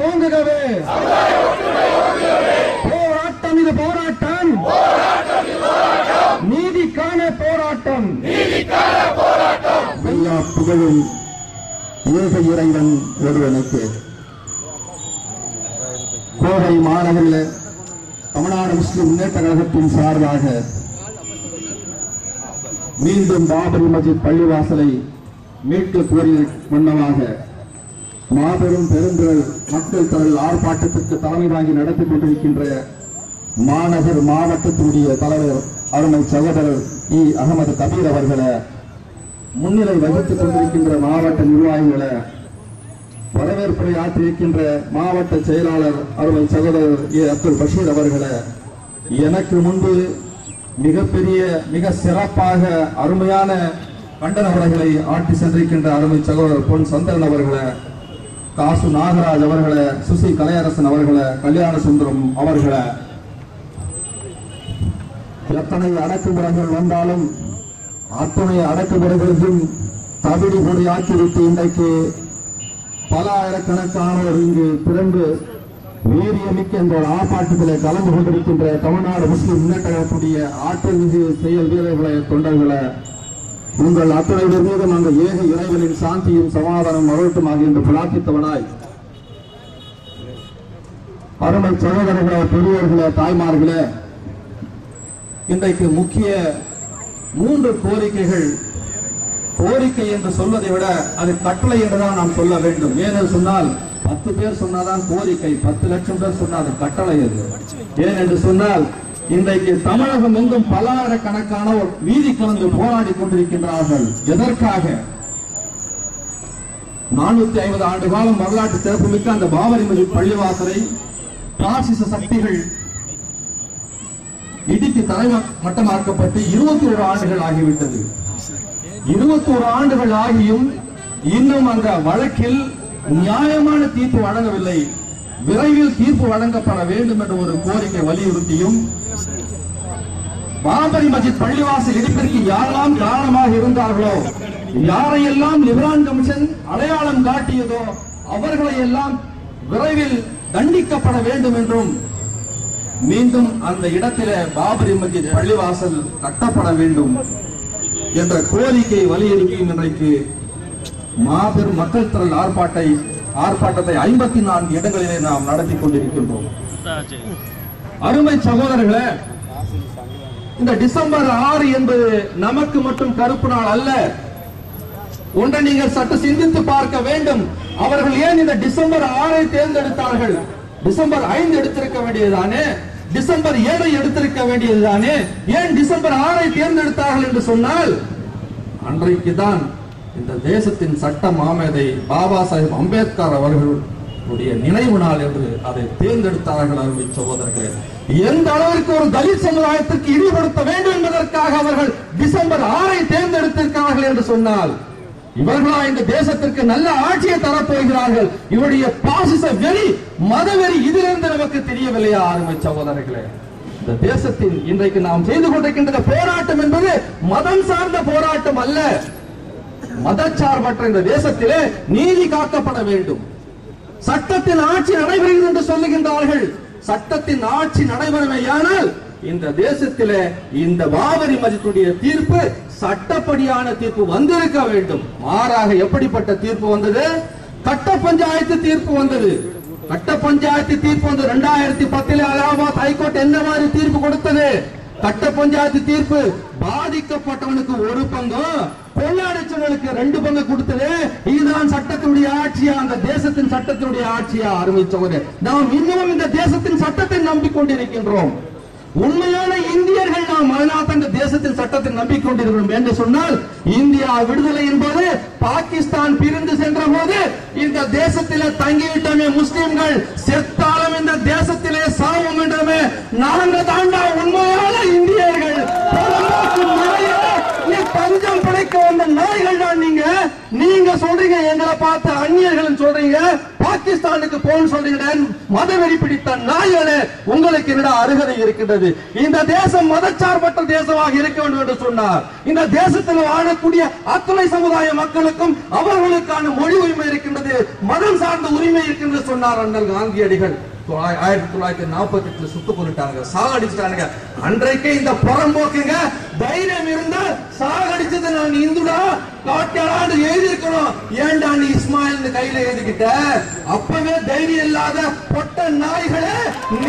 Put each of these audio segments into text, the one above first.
ஓங்குகவே, போராட்டம் இது போராட்டம், நீதிக்கான போராட்டம். எல்லா புகழும் ஏக இறைவன் ஒருவனுக்கு. கோவை மாநகரில் தமிழ்நாடு முஸ்லிம் முன்னேற்ற கழகத்தின் சார்பாக மீண்டும் பாபரி மஸ்ஜித் பள்ளிவாசலை மீட்க கோரிய வண்ணமாக மாபெரும் பெருந்திரள் மக்கள் திரள் ஆர்ப்பாட்டத்திற்கு தலைமை தாங்கி நடத்தி கொண்டிருக்கின்ற மாநகர் மாவட்டத்தினுடைய தலைவர் அருமை சகோதரர் இ. அகமது கபீர் அவர்களை, முன்னிலை வகித்துக் கொண்டிருக்கின்ற மாவட்ட நிர்வாகிகளை, வரவேற்புரை ஆற்றியிருக்கின்ற மாவட்ட செயலாளர் அருமை சகோதரர் ஏ. அப்துல் பஷீர் அவர்களை, எனக்கு முன்பு மிகப்பெரிய மிக சிறப்பாக அருமையான கண்டன உரைகளை ஆற்றி சென்றிருக்கின்ற அருமை சகோதரர் பொன் சந்திரன் அவர்களை, காசு நாகராஜ் அவர்களை, சுசி கலையரசன் அவர்களை, கல்யாண சுந்தரம் அவர்களை, எத்தனை அடக்குமுறைகள் வந்தாலும் அத்தனை அடக்குமுறைகளுக்கும் தவிடு பொடி ஆக்கிவிட்டு இன்றைக்கு பல ஆயிரக்கணக்கானோர் இங்கு திரண்டு வீரியமிக்க இந்த ஆர்ப்பாட்டத்தில் கலந்து கொண்டிருக்கின்ற தமிழ்நாடு முஸ்லிம் முன்னேற்ற கழகத்துடைய ஆற்றல் மிகு செயல் வீரர்களை, தொண்டர்களை, உங்கள் அத்தனை பேர் மீதும் அந்த ஏக இறைவனின் சாந்தியும் சமாதானம் அருளட்டுமாக என்று பிரார்த்தித்தவனாய், அருமை சகோதரர்களே, பெரியவர்களே, தாய்மார்களே, இன்றைக்கு முக்கிய 3 கோரிக்கைகள். கோரிக்கை என்று சொல்வதை விட அது கட்டளை என்றுதான் நாம் சொல்ல வேண்டும். ஏனென்று சொன்னால் 10 பேர் சொன்னாதான் கோரிக்கை, 10 லட்சம் பேர் சொன்னால் கட்டளை. அது ஏன் என்று சொன்னால் இன்றைக்கு தமிழகம் எங்கும் பல்லாயிரக்கணக்கானோர் வீதி கலந்து போராடி கொண்டிருக்கின்றார்கள். எதற்காக? 450 ஆண்டு காலம் வரலாற்று சிறப்புமிக்க அந்த பாபரி மஸ்ஜித் பள்ளிவாசலை பாசிச சக்திகள் இடித்து தரைமட்டமாக்கப்பட்டு 21 ஆண்டுகள் ஆகிவிட்டது. 21 ஆண்டுகள் ஆகியும் இன்னும் அந்த வழக்கில் நியாயமான தீர்ப்பு வழங்கவில்லை. விரைவில் தீர்ப்பு வழங்கப்பட வேண்டும் என்ற ஒரு கோரிக்கை வலியுறுத்தியும், பாபரி மஸ்ஜித் பள்ளிவாசல் இடிப்பிற்கு யாரெல்லாம் காரணமாக இருந்தார்களோ, யாரையெல்லாம் லிபரான் கமிஷன் அடையாளம் காட்டியதோ அவர்களை எல்லாம் விரைவில் தண்டிக்கப்பட வேண்டும் என்றும், மீண்டும் அந்த இடத்தில பாபரி மஸ்ஜித் பள்ளிவாசல் கட்டப்பட வேண்டும் என்ற கோரிக்கை வலியுறுத்தியும் இன்றைக்கு மாபெரும் மக்கள் திரள் ஆர்ப்பாட்டத்தை 54 இடங்களிலே நாம் நடத்தி கொண்டிருக்கின்றோம். அருமை சகோதரர்களே, இந்த டிசம்பர் 6 என்பது நமக்கு மட்டும் கருப்பு நாள் அல்ல. ஒன்றை நீங்கள் சற்று சிந்தித்து பார்க்க வேண்டும். அவர்கள் ஏன் இந்த டிசம்பர் 6 தேர்ந்தெடுத்தார்கள்? டிசம்பர் 5 எடுத்திருக்க வேண்டியதுதானே? டிசம்பர் 7 எடுத்திருக்க வேண்டியதுதானே? ஏன் டிசம்பர் 6 தேர்ந்தெடுத்தார்கள் என்று சொன்னால், அன்றைக்குதான் இந்த தேசத்தின் சட்ட மாமேதை பாபா சாஹிப் அம்பேத்கர் அவர்களுடைய நினைவு நாள் என்று அதை தேர்ந்தெடுத்தார்கள். அருமை சகோதரர்களே, எந்த அளவிற்கு ஒரு தலித் சமுதாயத்திற்கு இழிவுபடுத்த வேண்டும் என்பதற்காக அவர்கள் டிசம்பர் 6 தேர்ந்தெடுத்திருக்கிறார்கள் என்று சொன்னால், இவர்களா இந்த தேசத்திற்கு நல்ல ஆட்சியை தரப்போகிறார்கள்? இவருடைய பாசிச வெறி, மதவெறி இதிலிருந்து நமக்கு தெரியவில்லையா? அருமை சகோதரர்களே, இந்த தேசத்தின் இன்றைக்கு நாம் செய்து கொண்டிருக்கின்ற போராட்டம் என்பது மதம் சார்ந்த போராட்டம் அல்ல. மதச்சார்பற்ற இந்த தேசத்திலே நீதி காக்கப்பட வேண்டும். சட்டத்தின் ஆட்சி நடைபெறுகிறது என்று சொல்லுகின்றார்கள். சட்டத்தின் ஆட்சி நடைபெறுமையானால் இந்த தேசத்திலே இந்த பாபரி மஸ்ஜித்துடைய தீர்ப்பு சட்டப்படியான தீர்ப்பு வந்திருக்க வேண்டும். மாறாக எப்படிப்பட்ட தீர்ப்பு வந்தது? கட்ட பஞ்சாயத்து தீர்ப்பு வந்தது. கட்ட பஞ்சாயத்து தீர்ப்பு வந்து 2010 அலகாபாத் ஹைகோர்ட் என்ன மாதிரி தீர்ப்பு கொடுத்தது? கட்ட பஞ்சாயத்து தீர்ப்பு பாதிக்கப்பட்டவனுக்கு 1 பங்கு, கொள்ளையடிச்சவனுக்கு 2 பங்கு கொடுத்தது. இதுதான் சட்டத்தினுடைய ஆட்சியா? அந்த தேசத்தின் சட்டத்தினுடைய ஆட்சியா? அருமை சகோதரர், நாம் இன்னமும் இந்த தேசத்தின் சட்டத்தை நம்பிக்கொண்டிருக்கின்றோம். உண்மையான இந்தியர்கள் நாம் இந்த தேசத்தின் சட்டத்தை நம்பிக்கொண்டிருக்கிறோம் என்று சொன்னால், இந்தியா விடுதலை என்பது பாகிஸ்தான் பிரிந்து சென்ற போது இந்த தேசத்திலே தங்கிவிட்டமே முஸ்லிம்கள், செத்தாலும் இந்த தேசத்திலே சாவும் என்றமே நாங்கள் தாண்டா உண்மையான இந்தியர்கள். பஞ்சம் படைக்க வந்த நாய்கள் தான் நீங்க நீங்க சொல்றீங்க எங்களை பார்த்து அந்நியர்கள் சொல்றீங்க, பாகிஸ்தானுக்கு போன்னு சொல்றீங்க. மதவெறி பிடித்த நாய்களே, உங்களுக்கு என்னடா அருகதை இருக்கின்றது? இந்த தேசம் மதச்சார்பற்ற தேசமாக இருக்க வேண்டும் என்று சொன்னார். இந்த தேசத்தில் வாழக்கூடிய அத்தனை சமுதாய மக்களுக்கும் அவர்களுக்கான மொழி உரிமை இருக்கின்றது, மதம் சார்ந்த உரிமை இருக்கின்றது சொன்னார் அண்ணல் காந்தியடிகள். 1948 சுட்டு கொண்டுட்டாங்க, சாகடிச்சுட்டாங்க. அன்றைக்கே இந்த புறம்போக்குங்க தைரியம் இருந்தா சாகடிச்சது நான் இந்துடா காட்டியாடு எழுதி இருக்கணும். ஏண்டா நீ இஸ்மாயில் கையில எழுதிக்கிட்ட? அப்பவே தைரியம் இல்லாத பொட்ட நாய்களே,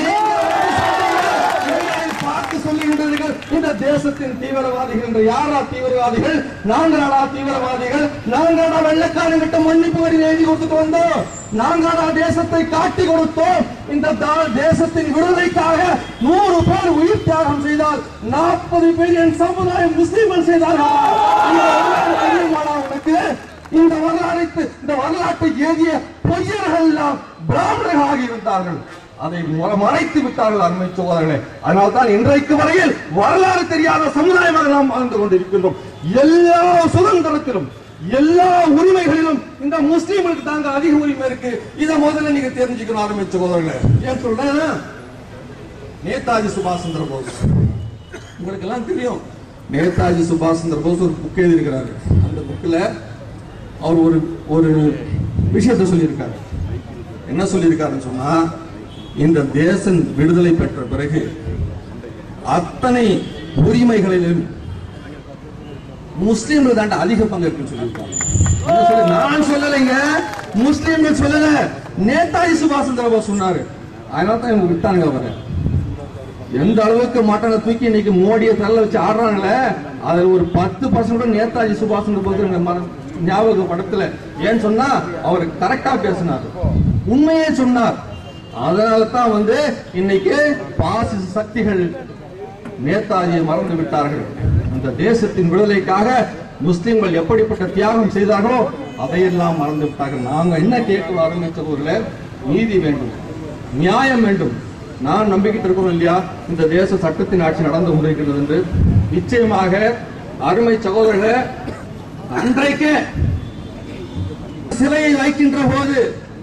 பார்த்து சொல்லுகின்றீர்கள் இந்த தேசத்தின் தீவிரவாதிகள் என்று. யாரா தீவிரவாதிகள்? நாங்களா தீவிரவாதிகள்? நாங்களா வெள்ளக்காரங்கிட்ட மன்னிப்பு வரி எழுதி கொடுத்துட்டு வந்தோம்? நாங்களா தேசத்தை காட்டி கொடுத்தோம்? இந்த தேசத்தின் விடுதலைக்காக 100 பேர் உயிர் தியாகம் செய்தால் 40 பேர் என் சமுதாயம் முஸ்லிம்கள் செய்தார்கள். உனக்கு இந்த வரலாற்றை எழுதிய பொய்யர்கள் எல்லாம் பிராமணர்களாக இருந்தார்கள். அதை மறைத்து விட்டார்கள் அருமை சகோதரர்களே. அதனால் தான் இன்றைக்கு வரையில் வரலாறு தெரியாத சமுதாயமாக நாம் வாழ்ந்து கொண்டிருக்கின்றோம். எல்லா சுதந்திரத்திலும் எல்லா உரிமைகளிலும் இந்த முஸ்லீம்களுக்கு தாங்க அதிக உரிமை இருக்கு. இதை முதல்ல நீங்க தெரிஞ்சுக்கணும் அருமை சகோதரர்களே. ஏன் சொல்றேன்? நேதாஜி சுபாஷ் சந்திர போஸ் உங்களுக்கு எல்லாம் தெரியும். நேதாஜி சுபாஷ் சந்திர போஸ் ஒரு புக் எழுதியிருக்கிறாரு. அந்த புக்ல அவர் ஒரு விஷயத்தை சொல்லியிருக்காரு. என்ன சொல்லியிருக்காருன்னு சொன்னா, இந்த தேசம் விடுதலை பெற்ற பிறகு அத்தனை உரிமைகளிலும் முஸ்லீம்கள் தாண்ட அதிக பங்கு இருக்குன்னு சொல்லியிருக்காங்க. நான் சொல்லலைங்க, முஸ்லீம்கள் சொல்லல, நேதாஜி சுபாஷ் சந்திர போஸ் சொன்னாரு. அதனால தான் இவங்க விட்டானுங்க. அவரை எந்த அளவுக்கு மாட்டாங்க தூக்கி இன்னைக்கு மோடியை தள்ள வச்சு ஆடுறாங்களே, அதுல ஒரு 10% நேதாஜி சுபாஷ் சந்திர போஸ் ஞாபக படத்துல. ஏன்னு சொன்னா அவர் கரெக்டா பேசினார், உண்மையே சொன்னார். அதனால தான் இன்னைக்கு பாசிச சக்திகள் நேதாஜியை மறந்து விட்டார்கள். அந்த தேசத்தின் விடுதலைக்காக முஸ்லிம்கள் எப்படிப்பட்ட தியாகம் செய்தார்களோ அதையெல்லாம் மறந்து விட்டார்கள். நாங்க என்ன கேட்கிறோம் அருமை சகோதரர்களே? நீதி வேண்டும், நியாயம் வேண்டும். நான் நம்பிக்கிட்டு இருக்கிறோம் இல்லையா, இந்த தேச சட்டத்தின் ஆட்சி நடந்து கொண்டிருக்கிறது என்று. நிச்சயமாக அருமை சகோதரர்களே, அன்றைக்கு சிலையை வைக்கின்ற போது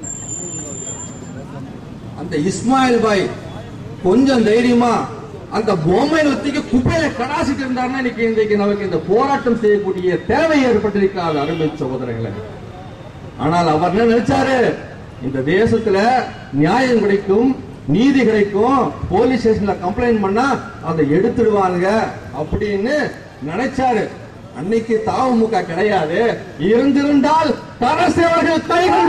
அந்த இஸ்மாயில் பாய் கொஞ்சம் தைரியமா அந்த பொம்மை ஒத்திக்கு குப்பையில கடாசிட்டு இருந்தாருன்னா இன்னைக்கு நமக்கு இந்த போராட்டம் செய்யக்கூடிய தேவை ஏற்பட்டிருக்காது அருமை சகோதரர்களே. ஆனால் அவர் என்ன நினைச்சாரு? இந்த தேசத்துல நியாயம் கிடைக்கும், நீதி கிடைக்கும், போலீஸ் ஸ்டேஷன்ல கம்ப்ளைண்ட் பண்ணா அதை எடுத்துடுவாங்க அப்படின்னு நினைச்சாரு. அன்னைக்கு தமுக கிடையாது. இருந்திருந்தால் தரசேவர்கள் கைகள்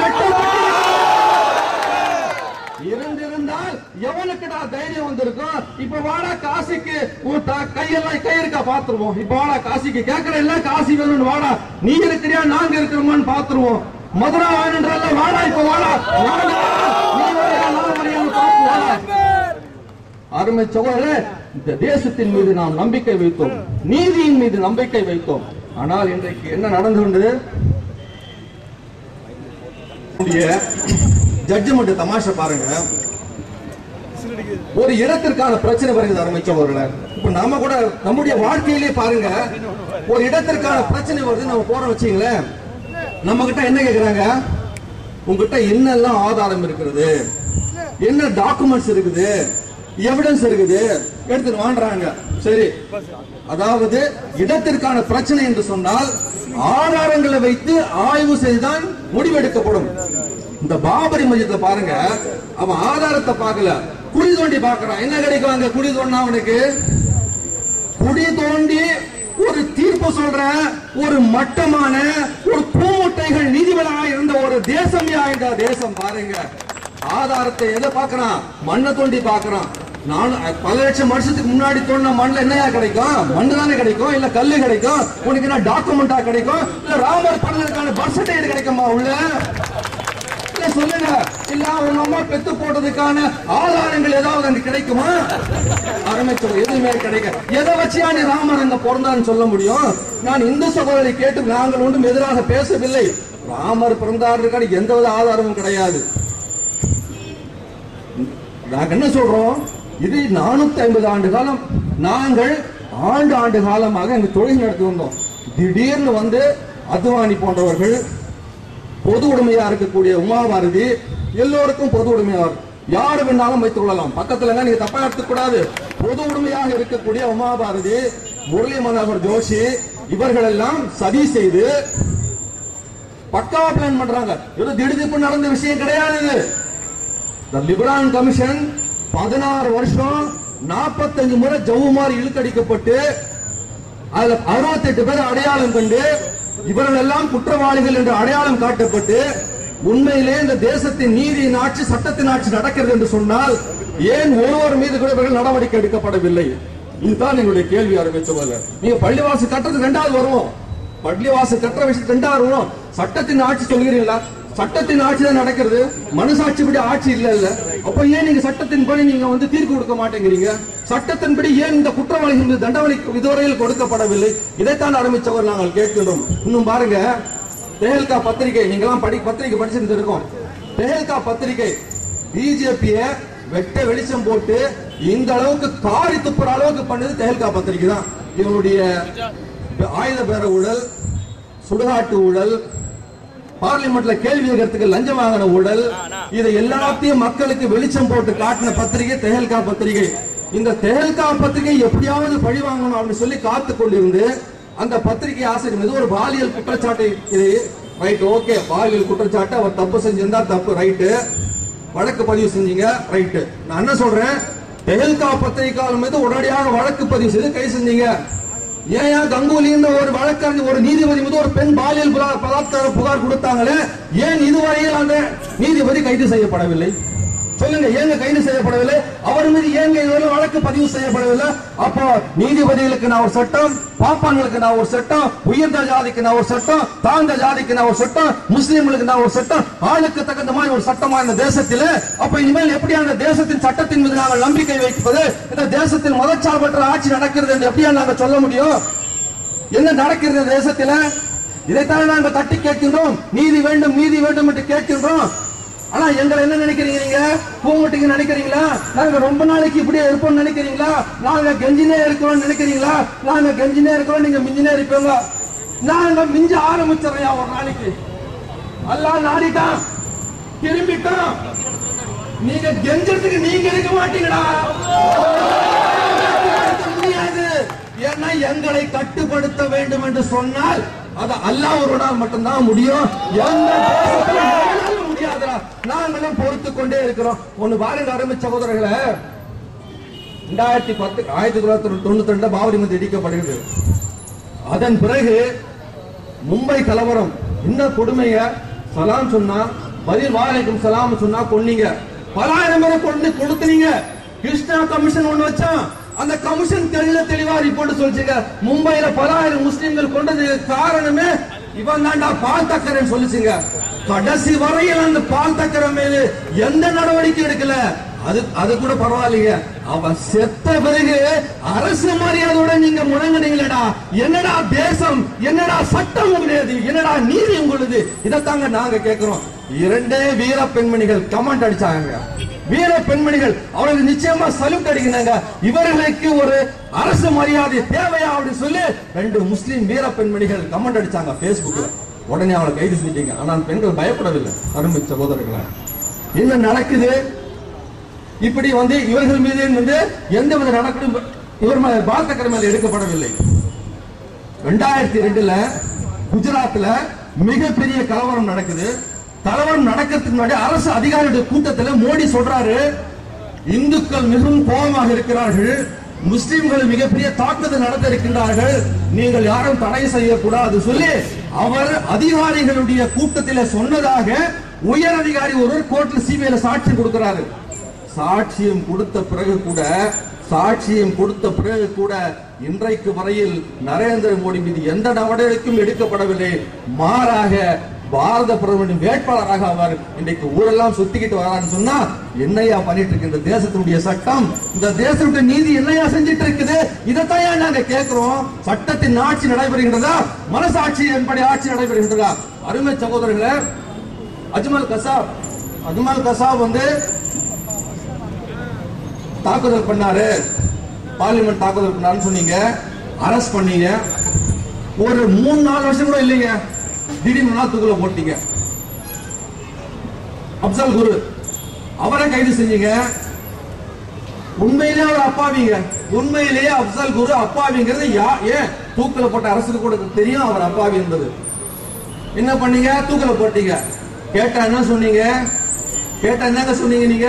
இருந்திருந்தால் எவனுக்குடா தைரியம் வந்திருக்கும்? இப்ப வாடா காசிக்கு கையெல்லாம் கை இருக்கா பாத்துருவோம். இப்ப வாடா காசிக்கு கேட்கற இல்ல, காசி வேணும்னு வாடா, நீ இருக்கிறியா நாங்க இருக்கிறோமான்னு பாத்துருவோம். மதுரா வேணுன்றல்ல, வாடா இப்ப வாடா, நீ வரையா நான் வரையான்னு பாத்துருவோம். அருமை சகோதரர்களே, இந்த தேசத்தின் மீது நாம் நம்பிக்கை வைத்தோம், நீதியின் மீது நம்பிக்கை வைத்தோம். ஆனால் இன்றைக்கு என்ன நடந்து கொண்டது? ஜட்ஜ்மெண்ட் தமாஷா பாருங்க. ஒரு இடத்திற்கான பிரச்சனை வருகிறது அருமை சகோதரர்களே. இப்ப நாம கூட நம்முடைய வாழ்க்கையிலே பாருங்க, ஒரு இடத்திற்கான பிரச்சனை வருது, நம்ம போறோம் வச்சீங்களேன், நம்ம கிட்ட என்ன கேக்குறாங்க? உங்ககிட்ட என்னெல்லாம் ஆதாரம் இருக்கிறது, என்ன டாக்குமெண்ட்ஸ் இருக்குது, எவிடன்ஸ் இருக்குது, எடுத்துட்டு வாங்குறாங்க. சரி, அதாவது இடத்திற்கான பிரச்சனை என்று சொன்னால் ஆதாரங்களை வைத்து ஆய்வு செய்துதான் முடிவெடுக்கப்படும். இந்த பாபரி மஸ்ஜித்ல பாருங்க, அவன் ஆதாரத்தை பார்க்கல, குழி தோண்டி பார்க்கறான். என்ன கிடைக்கும் அங்க? குழி தோண்டினா அவனுக்கு குழி தோண்டி ஒரு தீர்ப்பு சொல்ற ஒரு மட்டமான ஒரு பூமுட்டைகள் நீதிபதியாக இருந்த ஒரு தேசம் இந்த தேசம் பாருங்க. ஆதாரத்தை எதை பார்க்கறான்? மண்ணை தோண்டி பார்க்கறான். நான் பல லட்சம் வருஷத்துக்கு முன்னாடி தோண்டின மண்ணில் என்னையா கிடைக்கும்? மண்ணு தானே கிடைக்கும், இல்ல கல்லு கிடைக்கும். உனக்கு என்ன டாக்குமெண்டா கிடைக்கும்? இல்ல ராமர் படலுக்கான பர்த் சர்டிபிகேட் கிடைக்குமா உள்ள? இல்ல சொல்லுங்க, இல்ல உங்க அம்மா பெத்து போட்டதுக்கான ஆதாரங்கள் ஏதாவது அங்க கிடைக்குமா? ஆரம்பிச்சோம், எதுவுமே கிடைக்க. எதை வச்சியா நீ ராமர் அங்க பிறந்தான்னு சொல்ல முடியும்? நான் இந்து சகோதரி கேட்டு நாங்கள் ஒன்றும் எதிராக பேசவில்லை. ராமர் பிறந்தாருக்கான எந்தவித ஆதாரமும் கிடையாது. நாங்க என்ன சொல்றோம்? இது 450 ஆண்டு காலம் நாங்கள் ஆண்டு காலமாக அங்கு தொழில் நடத்தி வந்தோம். திடீர்னு அத்வானி போன்றவர்கள், பொது உடைமையா இருக்கக்கூடிய உமா பாரதி எல்லோருக்கும் பொது உடைமையா யாரு வேணாலும் வைத்துக் கொள்ளலாம். பக்கத்துல நீங்க தப்பா எடுத்துக் கூடாது. பொது உடைமையாக இருக்கக்கூடிய உமா பாரதி, முரளி மனோகர் ஜோஷி இவர்கள் எல்லாம் சதி செய்து பக்காவா பிளான் பண்றாங்க. இது திடீர்னு நடந்த விஷயம் கிடையாது. லிபரான் கமிஷன் 16 வருஷம் 45 முறை ஜவுமாரி இழுக்கடிக்கப்பட்டு அதுல 68 பேர் அடையாளம் கண்டு இவர்கள் எல்லாம் குற்றவாளிகள் என்று அடையாளம் காட்டப்பட்டு உண்மையிலே இந்த தேசத்தின் நீதியின் ஆட்சி சட்டத்தின் ஆட்சி நடக்கிறது என்று சொன்னால் ஏன் ஒருவர் மீது கூட இவர்கள் நடவடிக்கை எடுக்கப்படவில்லை? இதுதான் எங்களுடைய கேள்வி. ஆரம்பிச்சவங்க நீங்க பள்ளிவாசல் கட்டுறது 2வது வருவோம். பள்ளிவாசல் கட்டுற விஷயம் 2வது வருவோம். சட்டத்தின் ஆட்சி சொல்கிறீங்களா? சட்டத்தின் ஆட்சி தான் நடக்கிறது. மனசாட்சிப்படி ஆட்சி இல்ல. அப்ப ஏன் நீங்க சட்டத்தின்படி நீங்க தீர்ப்பு கொடுக்க மாட்டேங்கிறீங்க? சட்டத்தின்படி ஏன் இந்த குற்றவாளிகள் தண்டனை இதுவரையில் கொடுக்கப்படவில்லை? இதைத்தான் ஆரம்பிச்சவர் நாங்கள் கேட்கின்றோம். இன்னும் பாருங்க, தெஹல்கா பத்திரிகை நீங்களாம் பத்திரிகை படிச்சிருந்து இருக்கோம். தெஹல்கா பத்திரிகை பிஜேபிய வெட்ட வெளிச்சம் போட்டு இந்த அளவுக்கு காரி துப்புற அளவுக்கு பண்ணது தெஹல்கா பத்திரிகை தான். இவனுடைய ஆயுத பேர ஊழல், சுடுகாட்டு ஊழல், பார்லிமெண்ட்ல கேள்வி கேட்கறதுக்கு லஞ்சம் வாங்கின ஊழல், இதை எல்லாத்தையும் மக்களுக்கு வெளிச்சம் போட்டு காட்டின பத்திரிகை தெஹல்கா பத்திரிகை. இந்த தெஹல்கா பத்திரிகை எப்படியாவது பழி வாங்கணும் அப்படின்னு சொல்லி காத்து கொண்டிருந்து அந்த பத்திரிகை ஆசிரியர் மீது ஒரு பாலியல் குற்றச்சாட்டை, இது ரைட், ஓகே, பாலியல் குற்றச்சாட்டு, அவர் தப்பு செஞ்சிருந்தா தப்பு, ரைட்டு, வழக்கு பதிவு செஞ்சீங்க, ரைட்டு. நான் என்ன சொல்றேன், தெஹல்கா பத்திரிகையாளர் மீது உடனடியாக வழக்கு பதிவு செய்து கைது செஞ்சீங்க. ஏன் கங்குலி ஒரு வழக்கறிஞர், ஒரு நீதிபதி மீது ஒரு பெண் பாலியல் பலாத்கார புகார் கொடுத்தாங்களே, ஏன் இதுவரையில் அந்த நீதிபதி கைது செய்யப்படவில்லை? சொல்லுங்க, ஏங்க கைது செய்யப்படவில்லை? அவர் மீது ஏங்க இதுவரை வழக்கு பதிவு செய்யப்படவில்லை? அப்போ நீதிபதிகளுக்கு நான் ஒரு சட்டம், பாப்பான்களுக்கு நான் ஒரு சட்டம், உயர்ந்த ஜாதிக்கு நான் ஒரு சட்டம், தாழ்ந்த ஜாதிக்கு நான் ஒரு சட்டம், முஸ்லிம்களுக்கு நான் ஒரு சட்டம், ஆளுக்கு தகுந்த மாதிரி ஒரு சட்டமா இந்த தேசத்தில். அப்ப இனிமேல் எப்படி அந்த தேசத்தின் சட்டத்தின் மீது நாங்கள் நம்பிக்கை வைப்பது? இந்த தேசத்தில் மதச்சார்பற்ற ஆட்சி நடக்கிறது என்று எப்படியா நாங்கள் சொல்ல முடியும்? என்ன நடக்கிறது தேசத்தில்? இதைத்தான் நாங்கள் தட்டி கேட்கின்றோம். நீதி வேண்டும், நீதி வேண்டும் என்று கேட்கின்றோம். ஆனா எங்களை என்ன நினைக்கிறீங்க? நீங்க பூமுட்டிங்க நினைக்கிறீங்களா? நாங்க ரொம்ப நாளைக்கு இப்படியே இருப்போம் நினைக்கிறீங்களா? நாங்க கெஞ்சினே இருக்கிறோம் நினைக்கிறீங்களா? நாங்க கெஞ்சினே இருக்கிறோம், நீங்க மிஞ்சினே இருப்பீங்க. நாங்க மிஞ்ச ஆரம்பிச்சோம் ஒரு நாளைக்கு. அல்லாஹ் நாடிட்டான், திரும்பிட்டான். நீங்க கெஞ்சறதுக்கு நீங்க இருக்க மாட்டீங்கடா. முடியாது. ஏன்னா எங்களை கட்டுப்படுத்த வேண்டும் என்று சொன்னால் அது அல்லாஹ் ஒருவனால் மட்டும்தான் முடியும். முடியாதுடா. நாங்களும் பொறுத்துக் கொண்டே இருக்கிறோம். ஒன்னு பாருங்க அருமை சகோதரர்களை, 1992 பாபரி மசூதி இடிக்கப்படுகிறது. அதன் பிறகு மும்பை கலவரம், இன்னும் கொடுமைய, சலாம் சொன்னா பதில் வாழைக்கும் சலாம் சொன்னா கொன்னீங்க. பலாயிரம் பேரை கொண்டு கொடுத்தீங்க. கிருஷ்ணா கமிஷன் ஒண்ணு வச்சான். அந்த கமிஷன் தெளிவா ரிப்போர்ட் சொல்லிச்சுங்க, மும்பையில பலாயிரம் முஸ்லிம்கள் கொண்டது காரணமே இவன் தாண்டா பால் தக்கரன் சொல்லிச்சுங்க. கடைசி வரையில் அந்த பால் தக்கரை மேல எந்த நடவடிக்கை எடுக்கல. அது கூட பரவாயில்லைங்க. அவன் செத்த பிறகு அரசு மரியாதையோட நீங்க முழங்கினீங்களா? என்னடா தேசம், என்னடா சட்டம் உங்களுது, என்னடா நீதி உங்களுது? இதைத்தாங்க நாங்க கேட்கிறோம். 2 வீர பெண்மணிகள் கமெண்ட் அடிச்சாங்க. வீர பெண்மணிகள், அவர்களுக்கு நிச்சயமா சல்யூட் அடிக்கிறாங்க. இவர்களுக்கு ஒரு அரசு மரியாதை தேவையா அப்படின்னு சொல்லி 2 முஸ்லிம் வீர பெண்மணிகள் கமெண்ட் அடிச்சாங்க பேஸ்புக்ல. உடனே அவளை கைது செஞ்சிட்டீங்க. ஆனால் பெண்கள் பயப்படவில்லை. அருமை சகோதரர்களே, என்ன நடக்குது? இப்படி இவர்கள் மீது எந்தவித நடக்கும் இவர் பால் தக்கரை மேல எடுக்கப்படவில்லை. 2002 குஜராத்ல மிகப்பெரிய கலவரம் நடக்குது. கலவரம் நடக்கிறதுக்கு முன்னாடி அரசு அதிகாரிகளுடைய கூட்டத்தில் மோடி சொல்றாரு, இந்துக்கள் மிகவும் கோபமாக இருக்கிறார்கள், முஸ்லிம்கள் மிகப்பெரிய தாக்குதல் நடத்த இருக்கின்றார்கள், நீங்கள் யாரும் தடை செய்யக்கூடாது சொல்லி அவர் அதிகாரிகளுடைய கூட்டத்தில் சொன்னதாக உயர் அதிகாரி ஒருவர் கோர்ட்ல சிபிஐல சாட்சியம் கொடுக்கிறாரு. சாட்சியம் கொடுத்த பிறகு கூட இன்றைக்கு வரையில் நரேந்திர மோடி மீது எந்த நடவடிக்கையும் எடுக்கப்படவில்லை. மாறாக பாரத பிரதமரின் வேட்பாளராக அவர் இன்றைக்கு ஊரெல்லாம் சுத்திக்கிட்டு வரான்னு சொன்னா என்னையா பண்ணிட்டு இருக்கு இந்த தேசத்தினுடைய சட்டம், இந்த தேசத்துடைய நீதி என்னையா செஞ்சிட்டு இருக்குது? இதைத்தான் நாங்க கேட்கிறோம். சட்டத்தின் ஆட்சி நடைபெறுகின்றதா? மனசாட்சி என்படி ஆட்சி நடைபெறுகின்றதா? அருமை சகோதரர்களே, அஜ்மல் கசாப் தாக்குதல் பண்ணாரு, பார்லிமெண்ட் தாக்குதல் பண்ணாருன்னு சொன்னீங்க, அரெஸ்ட் பண்ணீங்க. ஒரு 3-4 வருஷம் கூட இல்லைங்க, திடீர்னு தூக்குல போட்டீங்க. அப்சல் குரு, அவரை கைது செஞ்சீங்க. உண்மையிலேயே அவர் அப்பாவிங்க. உண்மையிலேயே அப்சல் குரு அப்பாவிங்கிறது ஏன் தூக்கில போட்ட அரசுக்கு கூட தெரியும் அவர் அப்பாவி என்பது. என்ன பண்ணீங்க? தூக்கில போட்டீங்க. கேட்டா என்ன சொன்னீங்க? கேட்டா என்னங்க சொன்னீங்க? நீங்க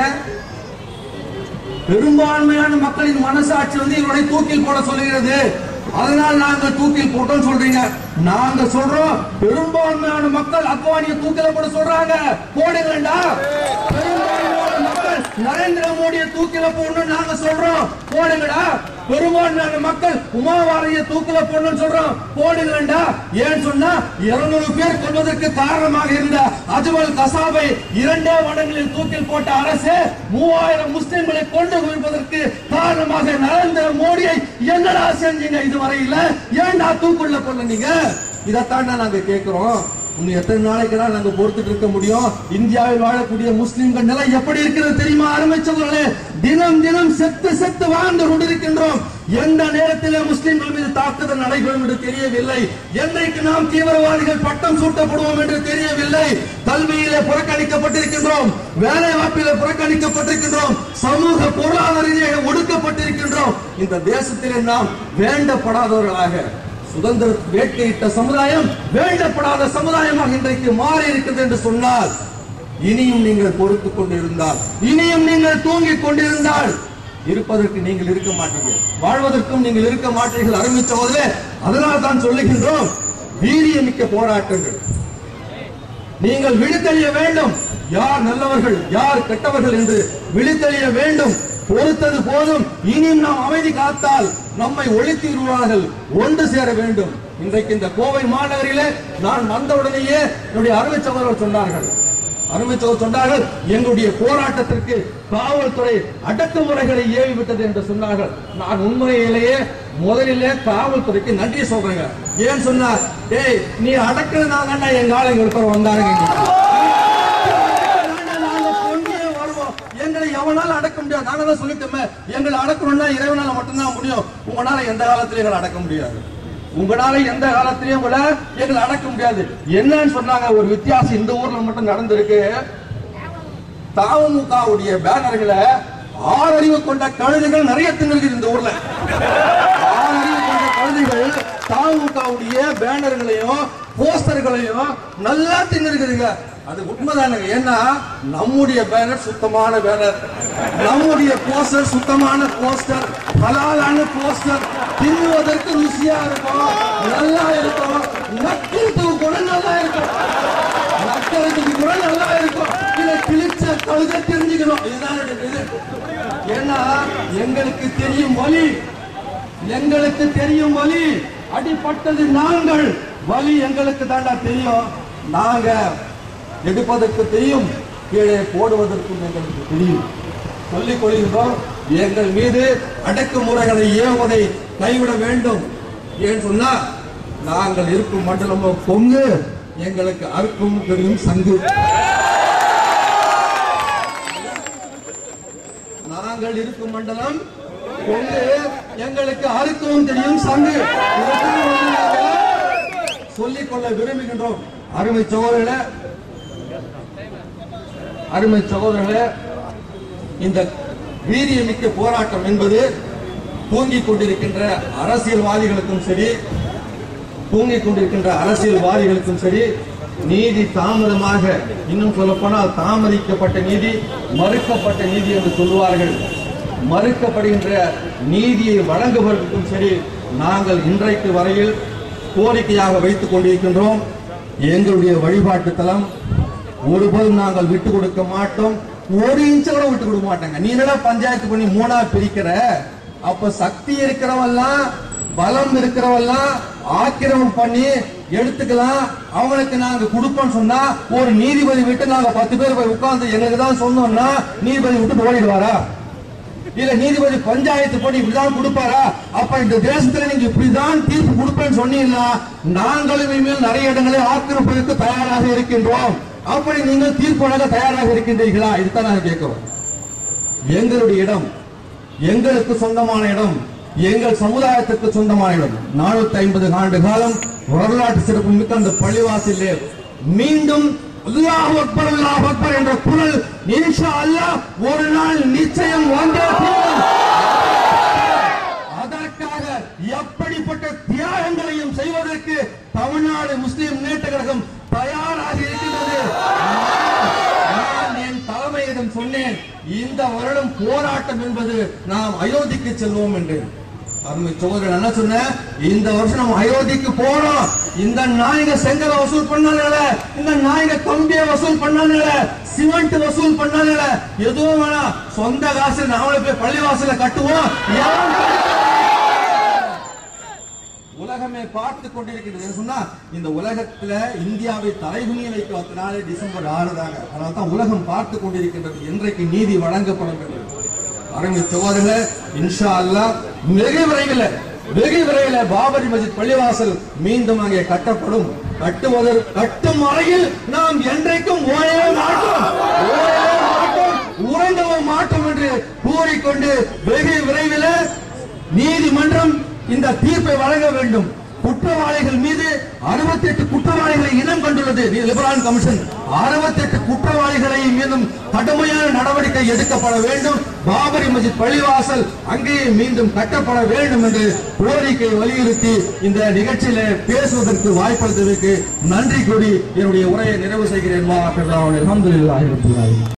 பெரும்பான்மையான மக்களின் மனசாட்சி இவருடைய தூக்கில் போட சொல்லுகிறது, அதனால் நாங்கள் தூக்கில் போட்டோம் சொல்றீங்க. நாங்க சொல்றோம் பெரும்பான்மையான மக்கள் அத்வானியை தூக்கில போட சொல்றாங்க, போடுங்கடா. பெரும்பான்மையான மக்கள் நரேந்திர மோடியை தூக்கில போடணும் நாங்க சொல்றோம், போடுங்கடா. பெரும்பான்மையான மக்கள் உமாவாரியை தூக்கில போடணும் சொல்றோம், போடுங்கடா. ஏன் சொன்னா 200 பேர் கொள்வதற்கு காரணமாக இருந்த அஜ்மல் கசாபை 2 வருடங்களில் தூக்கில் போட்ட அரசு 3000 முஸ்லிம்களை கொண்டு குவிப்பதற்கு காரணமாக நரேந்திர மோடியை என்னடா செஞ்சீங்க இதுவரையில? ஏன்டா தூக்குள்ள போடுறீங்க? இதைத்தான் நாங்க கேட்கிறோம். இன்னும் எத்தனை நாளைக்கு நாங்க பொறுத்துட்டு இருக்க முடியும்? இந்தியாவில் வாழக்கூடிய முஸ்லிம்கள் நிலை எப்படி இருக்கிறது தெரியுமா? அருமைச்சவர்களே, தினம் தினம் செத்து செத்து வாழ்ந்து கொண்டிருக்கின்றோம். எந்த நேரத்தில் முஸ்லிம்கள் மீது தாக்குதல் நடைபெறும் என்று தெரியவில்லை. என்றைக்கு நாம் தீவிரவாதிகள் பட்டம் சூட்டப்படுவோம் என்று தெரியவில்லை. கல்வியிலே புறக்கணிக்கப்பட்டிருக்கின்றோம், வேலை வாய்ப்பிலே புறக்கணிக்கப்பட்டிருக்கின்றோம், சமூக பொருளாதார ரீதியாக ஒடுக்கப்பட்டிருக்கின்றோம். இந்த தேசத்திலே நாம் வேண்டப்படாதவர்களாக, சுதந்திர வேட்கையிட்ட சமுதாயம் வேண்டப்படாத சமுதாயமாக இன்றைக்கு மாறி இருக்கிறது என்று சொன்னால், இனியும் நீங்கள் பொறுத்துக் கொண்டிருந்தால், இனியும் நீங்கள் தூங்கிக் கொண்டிருந்தால் இருப்பதற்கு நீங்கள் இருக்க மாட்டீங்க, வாழ்வதற்கும் நீங்கள் இருக்க மாட்டீர்கள். ஆரம்பித்தவர்களே, அதனால் தான் சொல்லுகின்றோம், வீரியமிக்க போராட்டங்கள். நீங்கள் விழித்தெளிய வேண்டும், யார் நல்லவர்கள் யார் கெட்டவர்கள் என்று விழித்தெளிய வேண்டும். பொறுத்தது போதும், இனியும் நாம் அமைதி காத்தால் நம்மை ஒழித்து விடுவார்கள். ஒன்று சேர வேண்டும். இன்றைக்கு இந்த கோவை மாநகரிலே நான் வந்தவுடனேயே என்னுடைய அருமை சகோதரர்கள் சொன்னார்கள், எங்களுடைய போராட்டத்திற்கு காவல்துறை அடக்குமுறைகளை ஏவி விட்டது என்று சொன்னார்கள். நான் உண்மையிலேயே முதலிலே காவல்துறைக்கு நன்றி சொல்றேங்க. ஏன் சொன்னார்? ஏய், நீ அடக்குனாங்கன்னா எங்க ஆளுங்களுக்கு வந்தாருங்க, எங்களை எவனால அடக்க முடியாது. நாங்க தான் சொல்லிட்டோமே, எங்களை அடக்கணும்னா இறைவனால மட்டும்தான் முடியும். உங்களால எந்த காலத்திலும் எங்களை அடக்க முடியாது. உங்களால எந்த காலத்திலையும் கூட எங்களை அடக்க முடியாது. என்னன்னு சொன்னாங்க, ஒரு வித்தியாசம் இந்த ஊர்ல மட்டும் நடந்திருக்கு. தமுகவுடைய பேனர்களை 6 அறிவு கொண்ட கழுதைகள் நிறைய தின்னுருக்கு இந்த ஊர்ல. 6 அறிவு கொண்ட கழுதைகள் தமுகவுடைய பேனர்களையும் போஸ்டர்களையும் நல்லா தின்னுருக்குதுங்க. அது உண்மைதானுங்க. ஏன்னா நம்முடைய பேனர் சுத்தமான பேனர், நம்முடைய போஸ்டர் சுத்தமான போஸ்டர், ஹலாலான போஸ்டர், தின்னுவதற்கு ருசியா இருக்கும், நல்லா இருக்கும், நக்கிறதுக்கு கூட நல்லா இருக்கும், நக்கிறதுக்கு கூட நல்லா இருக்கும். இதை கிழிச்ச கழுதை தெரிஞ்சுக்கணும். இதுதான் இது. ஏன்னா எங்களுக்கு தெரியும் வலி, எங்களுக்கு தெரியும் வலி. அடிப்பட்டது நாங்கள், வலி எங்களுக்கு தாண்டா தெரியும். நாங்க எடுப்பதற்கு தெரியும், கீழே போடுவதற்கும் எங்களுக்கு தெரியும். சொல்லிக் கொள்கின்றோம், எங்கள் மீது அடக்குமுறைகளை ஏவுவதை கைவிட வேண்டும். ஏன் சொன்னா, நாங்கள் இருக்கும் மண்டலமோ கொங்கு, எங்களுக்கு அறுக்கும் தெரியும் சங்கு. நாங்கள் இருக்கும் மண்டலம் கொங்கு, எங்களுக்கு அறுக்கவும் தெரியும் சங்கு. சொல்லிக் கொள்ள விரும்புகின்றோம். அருமை சகோதரர்களே, இந்த வீரியமிக்க போராட்டம் என்பது தூங்கிக் கொண்டிருக்கின்ற அரசியல்வாதிகளுக்கும் சரி, நீதி தாமதமாக, இன்னும் சொல்லப்போனால் தாமதிக்கப்பட்ட நீதி, மறுக்கப்பட்ட நீதி என்று சொல்லுவார்கள். மறுக்கப்படுகின்ற நீதியை வழங்குவதற்கும் சரி, நாங்கள் இன்றைக்கு வரையில் கோரிக்கையாக வைத்துக் கொண்டிருக்கின்றோம். எங்களுடைய வழிபாட்டு தலம் ஒருபோதும் நாங்கள் விட்டு கொடுக்க மாட்டோம். 1 இன்ச் கூட விட்டு கொடுக்க மாட்டாங்க. நீ என்னடா பஞ்சாயத்து பண்ணி 3ஆ பிரிக்கிற? அப்ப சக்தி இருக்கிறவெல்லாம், பலம் இருக்கிறவெல்லாம் ஆக்கிரமம் பண்ணி எடுத்துக்கலாம், அவங்களுக்கு நாங்க கொடுப்போம் சொன்னா, ஒரு நீதிபதி விட்டு நாங்க 10 பேர் போய் உட்கார்ந்து எங்களுக்கு தான் சொன்னோம்னா நீதிபதி விட்டு ஓடிடுவாரா? இல்ல நீதிபதி பஞ்சாயத்து போட்டு இப்படிதான் கொடுப்பாரா? அப்ப இந்த தேசத்துல நீங்க இப்படிதான் தீர்ப்பு கொடுப்பேன்னு சொன்னீங்கன்னா, நாங்களும் இனிமேல் நிறைய இடங்களை ஆக்கிரமிப்பதற்கு தயாராக இருக்கின்றோம். அப்படி நீங்கள் தீர்ப்பு வழங்க தயாராக இருக்கின்றீர்களா? இதுதான் நாங்க கேட்கிறோம். எங்களுடைய இடம், எங்களுக்கு சொந்தமான இடம், எங்கள் சமுதாயத்துக்கு சொந்தமான இடம். 450 ஆண்டு காலம் வரலாற்று சிறப்பு மிக்க அந்த பள்ளிவாசலிலே மீண்டும் அல்லாஹ் அக்பர் என்ற குரல் இன்ஷா அல்லாஹ் ஒரு நாள் நிச்சயம் வந்தே தீரும். அதற்காக எப்படிப்பட்ட தியாகங்களையும் செய்வதற்கு தமிழ்நாடு முஸ்லிம் முன்னேற்ற கழகம் தயாராக இருக்கின்றது. நான் என் தலைமையிடம் சொன்னேன், இந்த வருடம் போராட்டம் என்பது நாம் அயோத்திக்கு செல்வோம் என்று. அருமை சகோதரன் என்ன சொன்ன, இந்த வருஷம் நம்ம அயோத்திக்கு போறோம். இந்த நாயக செங்கலை வசூல் பண்ணானுங்கள, இந்த நாயக கம்பியை வசூல் பண்ணானுங்கள, சிமெண்ட் வசூல் பண்ணானுங்கள, எதுவும் வேணாம், சொந்த காசு நாமளே போய் பள்ளிவாசல கட்டுவோம். உலகமே பார்த்து கொண்டிருக்கிறது சொன்னா, இந்த உலகத்துல இந்தியாவை தலைகுனிய வைக்க நாளே டிசம்பர் 6 தாங்க. அதனால தான் உலகம் பார்த்து கொண்டிருக்கின்றது என்றைக்கு நீதி வழங்கப்படும் என்று. அருமை சகோதரர்களே, இன்ஷா அல்லாஹ் வெகு விரைவில் பாபரி மஸ்ஜித் பள்ளிவாசல் மீண்டும் அங்கே கட்டப்படும். கட்டும் வரையில் நாம் என்றைக்கும் ஓயவே மாட்டோம், உறங்கவும் மாட்டோம் என்று கூறிக்கொண்டு வெகு விரைவில் நீதிமன்றம் இந்த தீர்ப்பை வழங்க வேண்டும். குற்றவாளிகள் மீது 68 குற்றவாளிகளை இனம் கண்டுள்ளது லிபரான் கமிஷன். 68 குற்றவாளிகளை மீதும் கடுமையான நடவடிக்கை எடுக்கப்பட வேண்டும். பாபரி மஸ்ஜித் பள்ளிவாசல் அங்கேயே மீண்டும் கட்டப்பட வேண்டும் என்று கோரிக்கை வலியுறுத்தி இந்த நிகழ்ச்சியில பேசுவதற்கு வாய்ப்பளித்ததற்கு நன்றி கூறி என்னுடைய உரையை நிறைவு செய்கிறேன். அல்ஹம்துலில்லாஹி ரப்பில் ஆலமீன்.